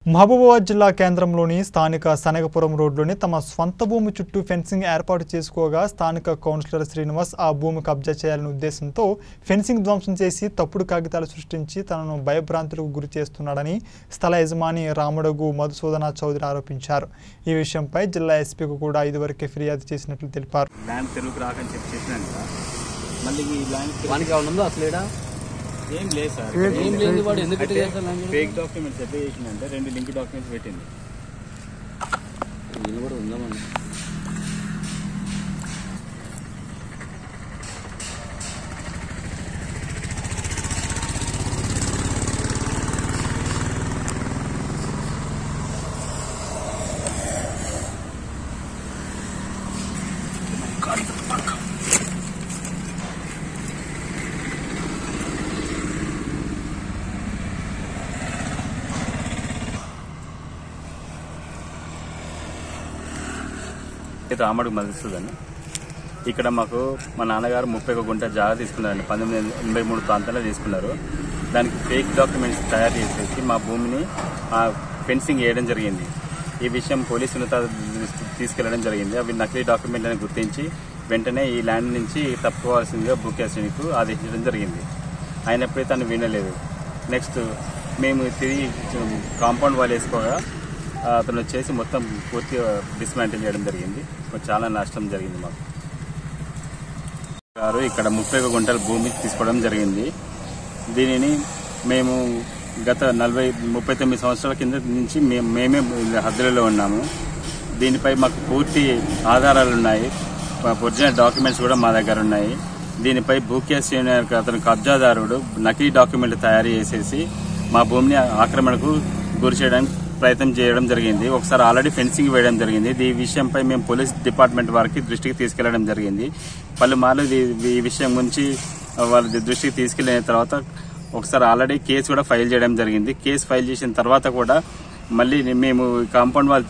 మహబూబాబాద్ జిల్లా కేంద్రంలోని స్థానిక సనగపురం రోడ్లోని తమ స్వంత భూమి చుట్టూ ఫెన్సింగ్ ఏర్పాటు చేసుకోగా స్థానిక కౌన్సిలర్ శ్రీనివాస్ ఆ భూమి కబ్జా చేయాలనే ఉద్దేశంతో ఫెన్సింగ్ ధ్వంసం చేసి తప్పుడు కాగితాలు సృష్టించి తనను భయభ్రాంతులకు గురి చేస్తున్నాడని స్థల యజమాని రాముడుగు మధుసూదన చౌదరి ఆరోపించారు. ఈ విషయంపై జిల్లా ఎస్పీకి కూడా ఇదివరకే ఫిర్యాదు చేసినట్లు తెలిపారు. ఏం లేదు సార్, ఫేక్ డాక్యుమెంట్స్ ఎట్లా చేసిందంటే 2 లింక్ డాక్యుమెంట్స్ పెట్టింది. నేను కూడా ఉందామని రాముడుగు మధుసూదన్. ఇక్కడ మాకు మా నాన్నగారు 31 గుంట జాగా తీసుకున్నారండి. 1983 ప్రాంతంలో తీసుకున్నారు. దానికి ఫేక్ డాక్యుమెంట్స్ తయారు చేసేసి మా భూమిని ఫెన్సింగ్ వేయడం జరిగింది. ఈ విషయం పోలీసు తీసుకెళ్లడం జరిగింది. అవి నకిలీ డాక్యుమెంట్ అని గుర్తించి వెంటనే ఈ ల్యాండ్ నుంచి తప్పుకోవాల్సిందిగా భూకేశ్వరికి ఆదేశించడం జరిగింది. అయినప్పుడే తను వినలేదు. నెక్స్ట్ మేము తిరిగి కాంపౌండ్ వాల్ వేసుకోగా అతను వచ్చేసి మొత్తం పూర్తిగా డిస్మాంటిల్ చేయడం జరిగింది. చాలా నష్టం జరిగింది మాకు. ఇక్కడ 31 గుంటల భూమి తీసుకోవడం జరిగింది. దీనిని మేము గత 39 సంవత్సరాల కింద నుంచి మేమే హద్దులలో ఉన్నాము. దీనిపై మాకు పూర్తి ఆధారాలు ఉన్నాయి. ఒరిజినల్ డాక్యుమెంట్స్ కూడా మా దగ్గర ఉన్నాయి. దీనిపై భూకేశ్ అతను కబ్జాదారుడు నకిలీ డాక్యుమెంట్లు తయారు చేసేసి మా భూమిని ఆక్రమణకు గురి చేయడానికి ప్రయత్నం చేయడం జరిగింది. ఒకసారి ఆల్రెడీ ఫెన్సింగ్ వేయడం జరిగింది. ఈ విషయంపై మేము పోలీస్ డిపార్ట్మెంట్ వారికి దృష్టికి తీసుకెళ్లడం జరిగింది. పలుమార్లు ఈ విషయం గురించి వాళ్ళ దృష్టికి తీసుకెళ్లిన తర్వాత ఒకసారి ఆల్రెడీ కేసు కూడా ఫైల్ చేయడం జరిగింది. కేసు ఫైల్ చేసిన తర్వాత కూడా మళ్ళీ మేము కాంపౌండ్ వాల్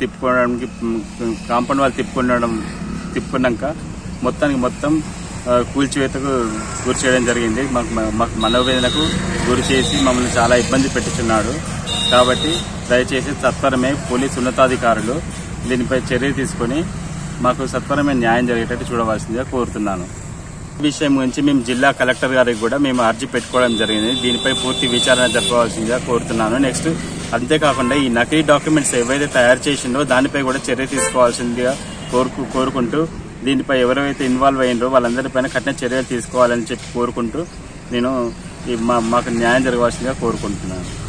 తిప్పుకున్నాక మొత్తం కూల్చివేతకు గురి చేయడం జరిగింది. మాకు మనోవేదనకు గురి చేసి మమ్మల్ని చాలా ఇబ్బంది పెట్టుచున్నాడు. కాబట్టి దయచేసి సత్వరమే పోలీసు ఉన్నతాధికారులు దీనిపై చర్య తీసుకుని మాకు సత్వరమే న్యాయం జరిగేటట్టు చూడవలసిందిగా కోరుతున్నాను. ఈ విషయం గురించి మేము జిల్లా కలెక్టర్ గారికి కూడా మేము అర్జీ పెట్టుకోవడం జరిగింది. దీనిపై పూర్తి విచారణ జరపవలసిందిగా కోరుతున్నాను. నెక్స్ట్ అంతేకాకుండా ఈ నకిలీ డాక్యుమెంట్స్ ఏవైతే తయారు చేసిందో దానిపై కూడా చర్య తీసుకోవాల్సిందిగా కోరుకుంటూ దీనిపై ఎవరైతే ఇన్వాల్వ్ అయ్యిందో వాళ్ళందరిపైన కఠిన చర్యలు తీసుకోవాలని చెప్పి కోరుకుంటూ నేను మాకు న్యాయం జరగవలసిందిగా కోరుకుంటున్నాను.